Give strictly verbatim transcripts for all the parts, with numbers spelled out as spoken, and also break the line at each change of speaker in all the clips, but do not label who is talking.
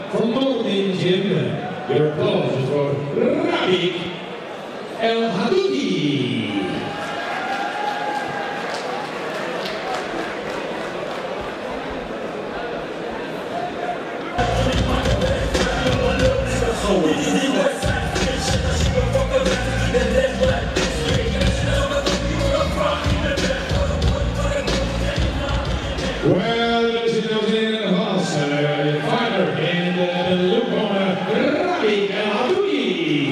from Molding Gym. Your applause is for Rabik El Hadoudi. Well, ladies and gentlemen, boss, uh, fighter in the blue corner, Rabik El Hadoudi.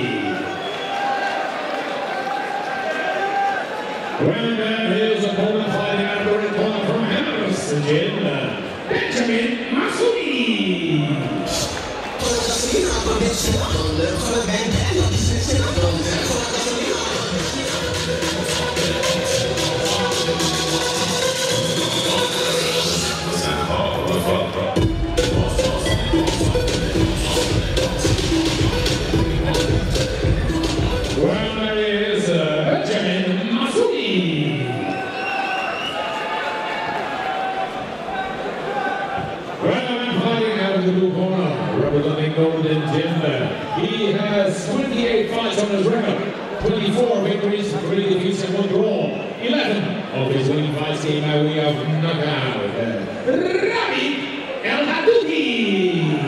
Well, then his opponent fighting out of the red corner from Hammer's Gym, Benjamin Massoudi. Well, there is uh, Benjamin Massoudi. Well, I'm fighting out of the blue corner, representing Golden Gym. He has twenty-eight fights on his record, twenty-four victories, three defeats, and one draw. eleven of his winning fights came by way of knockout. Uh, Rabik El Hadoudi.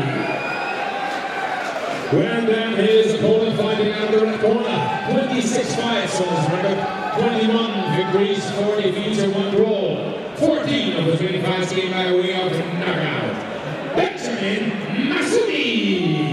Well, then his opponent fighting out of the red corner, twenty-six fights on his record, twenty-one victories, four defeats, and one draw. fourteen of the twenty fights came by way of knockout. Benjamin Massoudi.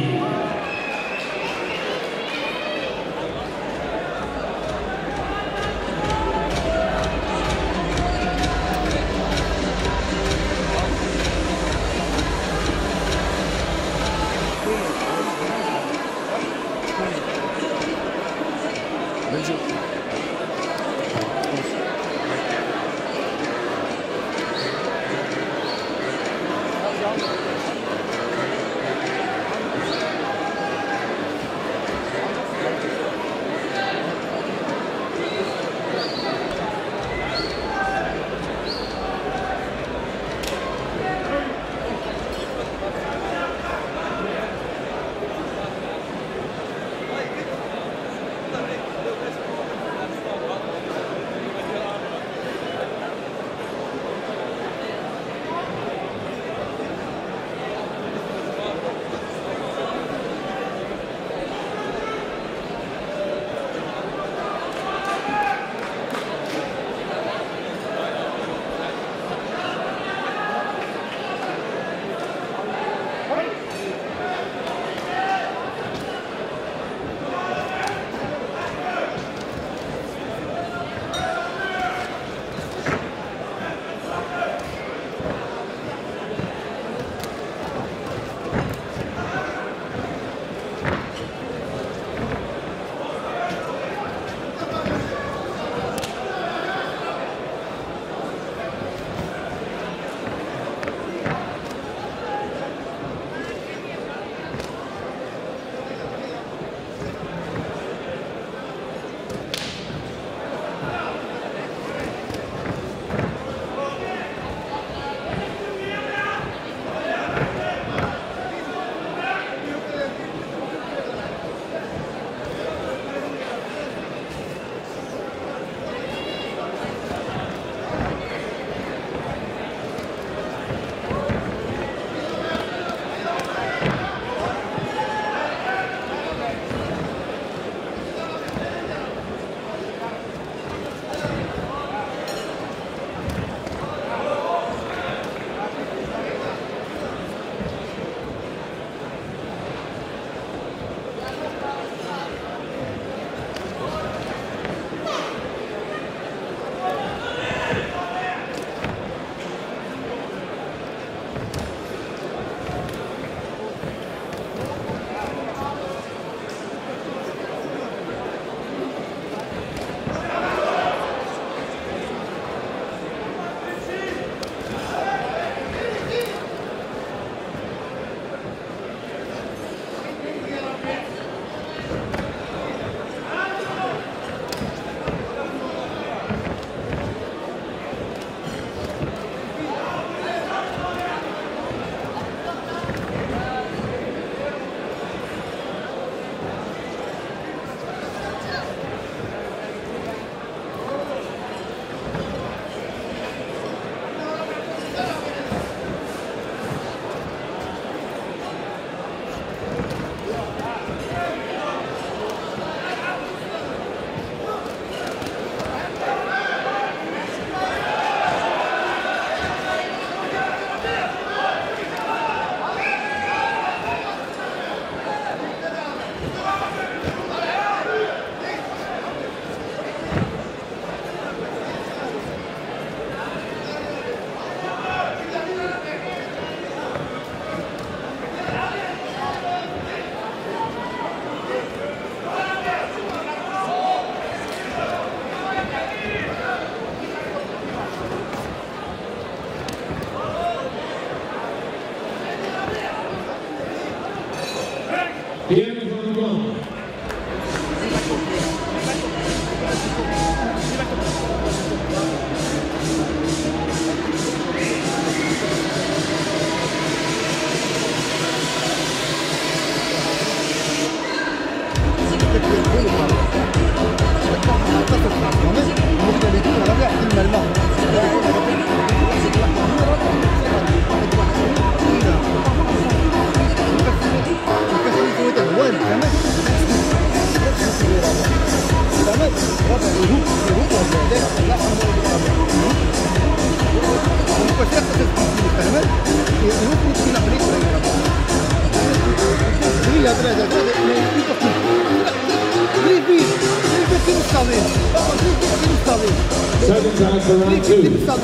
seconds out for round two.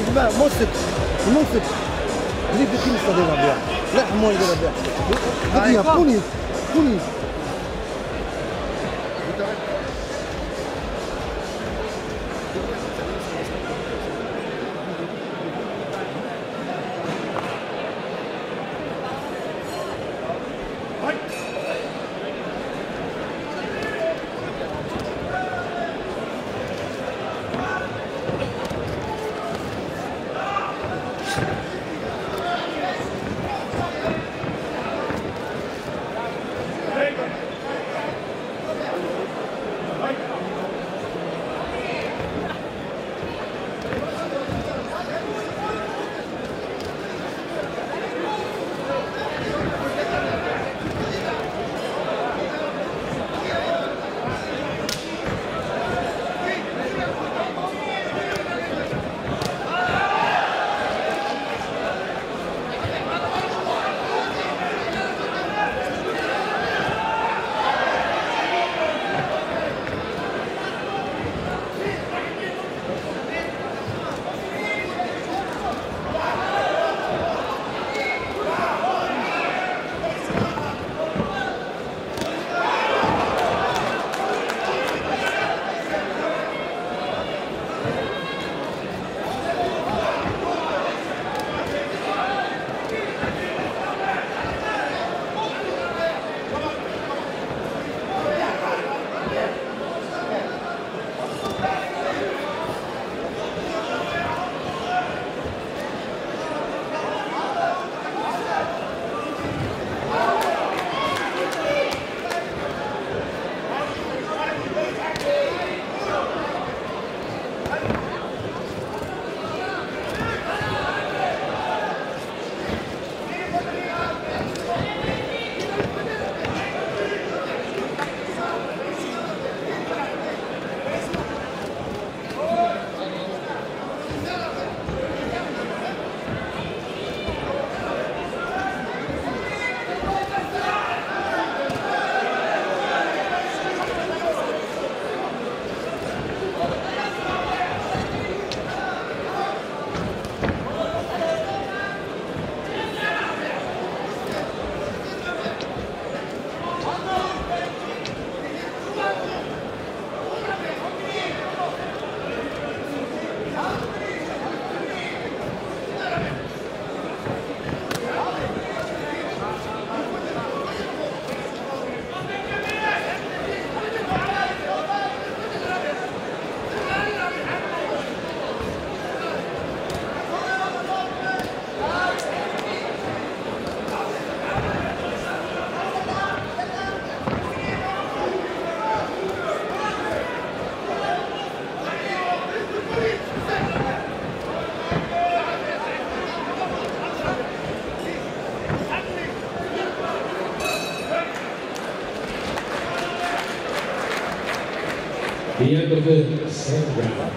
The end of the second round.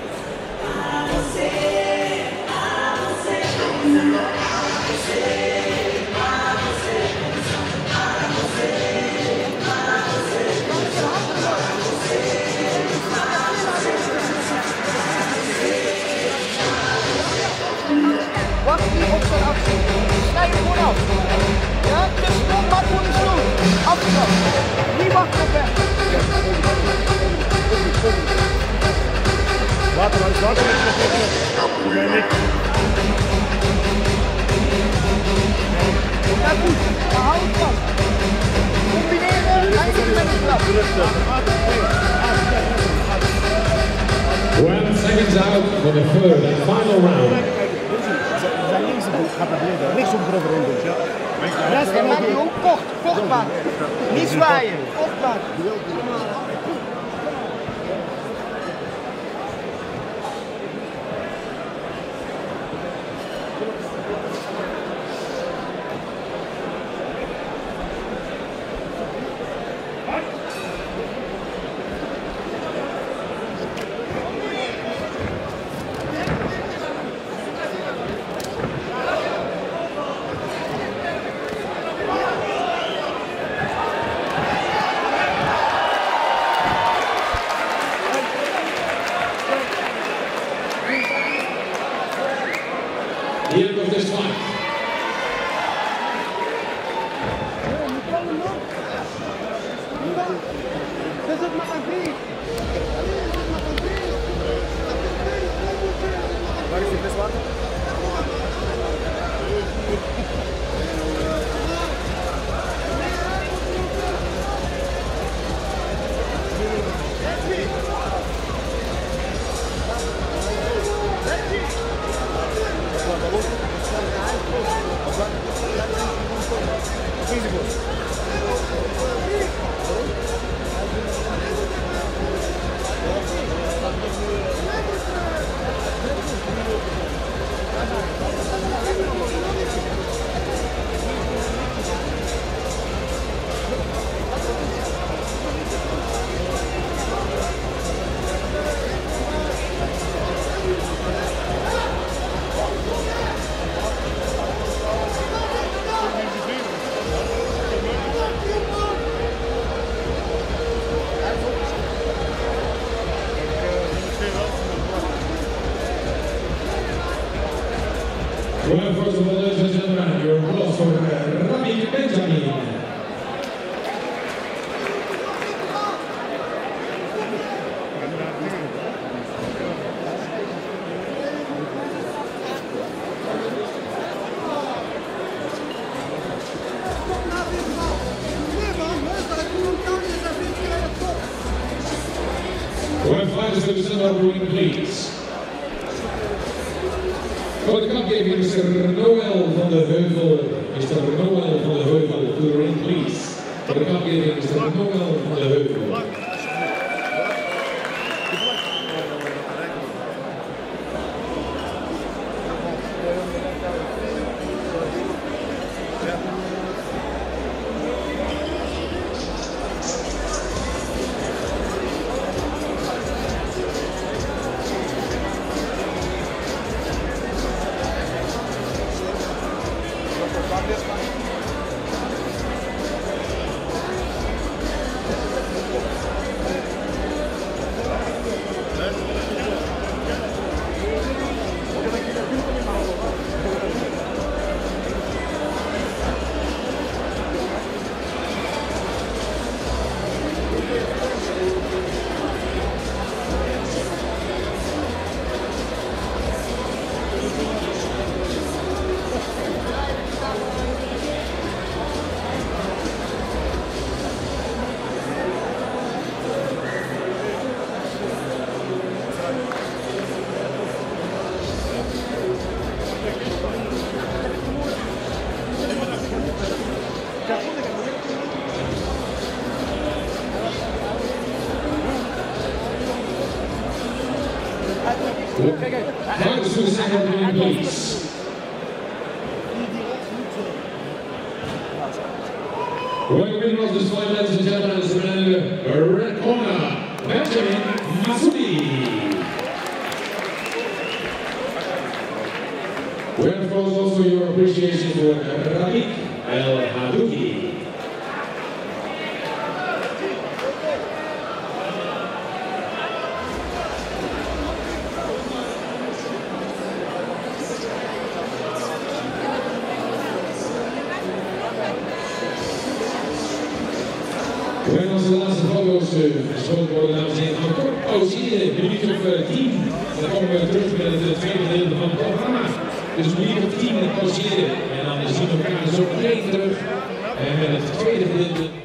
Wacht niet op zijn actie. Snij hem gewoon af. Ja, tussendoor, maak gewoon een stoel. Afgetrapt. Niet wachten op weg. Water, water, water. Ja, goed. Maar hou het vast. Combineren, eindigen met een klap.
twelve seconds out for the third and final round.
Zijn linksvoet gaat naar beneden, rechtsom eroverheen doen.
Ja, maak die ook kort, kort maken. Niet zwaaien, kort maken. Dat is maar een beest.
Waar is die viswater?
Well, first of all, ladies and gentlemen, your applause for Rabbi Benjamin. Well, fighters to send our ring, please. For the cup game, Mister Noel van de Heuvel. Mister Noel van de Heuvel, to the ring, please. For the cup game, Mister Noel van de Heuvel. Fighters to the second ring, please. Well, winner of this fight, ladies and gentlemen, is the man in the red corner, Benjamin Masudi. Well, of course, also your appreciation for Rafiq El Hadouki. En als de laatste foto's geschoten worden, dames en heren, gaan we kort pauzeren, een minuut of tien. Dan komen we terug met het tweede gedeelte van het programma. Dus een minuut of tien pauzeren. En dan zien we elkaar zo meteen terug. En met het tweede gedeelte.